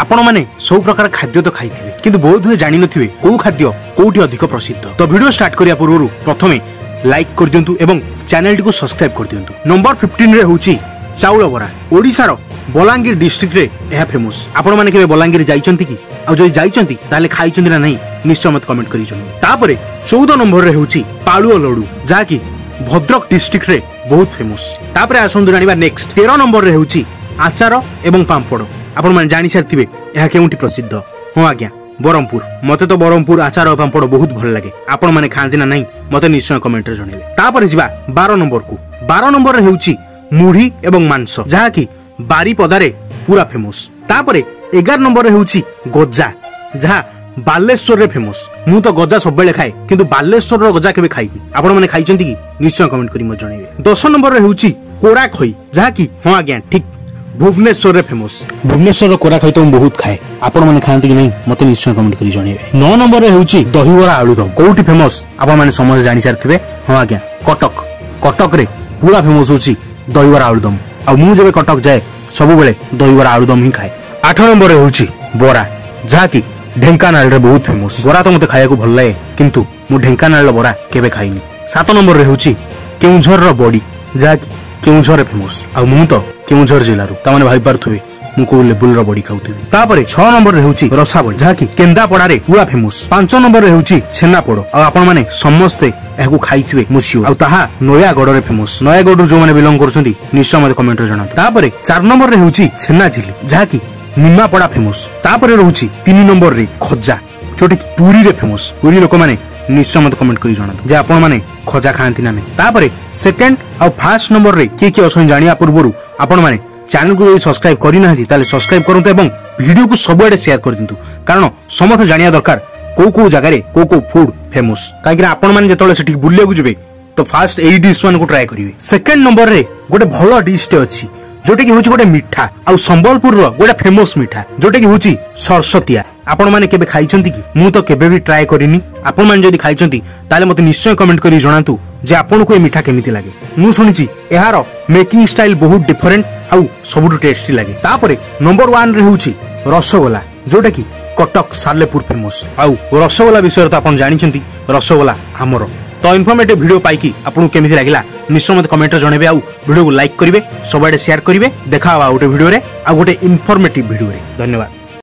आपण माने सब प्रकार खाद्य तो खाइथिबे किंतु बहुत हुए जानि नथिबे को खाद्य कोठी अधिक प्रसिद्ध। तो वीडियो स्टार्ट करिया पूर्व प्रथमे लाइक कर दियंतु एवं चैनल टी को सब्सक्राइब कर दियंतु। नंबर 15 रे होची चाउल बरा। ओडिसा रो बलांगीर डिस्ट्रिक्ट रे एहा फेमस। आपण माने केबे बलांगीर जाइचंती कि आ जई जाइचंती ताले खाइचंती ना नहीं निश्चय मत कमेंट करि जणो। तापरे 14 नंबर रे होची पाळुओ लड्डू जा कि भद्रक डिस्ट्रिक्ट रे बहुत फेमस। तापरे आसंदु जानिबा नेक्स्ट 13 नंबर रे होची आचार एवं पांपड़। आपण माने जानि सारथिबे एहा केउंटी प्रसिद्ध। हो आज्ञा बरमपुर। मते तो बरमपुर आचार और पांपड़ बहुत भल लागे। आपण माने खांती ना नहीं मते निश्चय कमेंट रे जणेबे। तापरे जिबा 12 नंबर को। 12 नंबर रे होची मुढ़ी एवं मांस जहा कि बारीपदारे पूरा फेमस। तापरे 11 नंबर रे होची गजा जहा बालेश्वर रे फेमस। मु तो गजा सब बेले खाए किंतु बालेश्वर रो गजा केबे खाइनी। आपण माने खाइचंती कि निश्चय कमेंट करि म जणेबे। 10 नंबर रे होची कोरा खई जहा कि हो आज्ञा ठीक भुवनेश्वर रे फेमस। भुवनेश्वर रो कोरा खई तो हम बहुत खाए। आपण माने खांती कि नहीं मते निश्चय कमेंट करि जणेबे। 9 नंबर रे होची दहीबरा आलूदम। कोठी फेमस आपण माने समझ जानि सारथिबे। हो आज्ञा कटक। कटक रे पूरा फेमस होची दहीबरा आलूदम। आ मु जेबे कटक जाए सब बेले दहीबरा आलूदम ही खाए। 8 नंबर रे होची बोरा जहा कि ढेंकानाल रे बहुत फेमस। बोरा तो मते खाया को भल लागे किंतु मु ढेंकानाल रो बोरा केबे खाइनी। 7 नंबर रे होची केउझर रो बॉडी जहा कि केउझर रे फेमस। आ मु तो केउझर जिल्ला रो ता माने भाई पारथुबे मु को लेवल रो बॉडी खाउथबे। तापरे 6 नंबर रे होची रसाबड़ी जहा कि केंदापड़ा रे पूरा फेमस। 5 नंबर रे होची छेनापोड़। आ आपण माने समस्ते एहु खाइथिबे मुसियो आ ताहा नयागढ़ रे फेमस। नयागढ़ जो माने बिलोंग करछंती निश्चय मते कमेंट रे जणातु। तापरे 4 नंबर रे होची छेना झिली जहा कि निमापड़ा फेमस। तापरे रहउची 3 नंबर रे खजा जोटे कि पुरी रे फेमस। पुरी लोक माने निश्चय मत कमेंट करि जणातु जे आपण माने खजा खांती ना नै। तापरे सेकंड आ फर्स्ट नंबर रे के अछन जानिया पूर्वरु आपण माने चैनल को सब्सक्राइब करि नाहि ताले सब्सक्राइब करंतु एवं वीडियो को सबआडे शेयर कर दिंतु कारण समस्त जानिया दरकार को जगह रे को फूड फेमस। काहे आपण माने जेतले सेठी बुलिया को जबे तो फास्ट एई डिश मान को ट्राई करिवे। सेकंड नंबर रे गोटे भलो डिश टे अछि जोटे कि होची गोटे मिठा आ संबलपुर रो गोटे फेमस मिठा जोटे कि होची सरस्वतिया। आपण माने केबे खाइचंती कि मु तो केबे भी ट्राई करिनी। आपण माने जदी खाइचंती ताले मते निश्चय कमेंट करि जणातु जे आपण को ए मिठा केमिति लागे। मु सुनिची एहारो मेकिंग स्टाइल बहुत डिफरेंट आउ सबुटु टेस्टी लागे। तापरे नंबर 1 रे होची रसगोला जोटा कि कटक सालेपुर फेमस। आउ रसगोला विषय तो आपण जानिचंती रसगोला हमरो। तो इन्फॉर्मेटिव वीडियो पाइकी आपन केमिति लागिला निश्चय मते कमेंट रे जणेबे। आउ वीडियो को लाइक करिवे सबआडे शेयर करिवे। देखा आ गोटे वीडियो रे आ गोटे इन्फॉर्मेटिव वीडियो रे। धन्यवाद।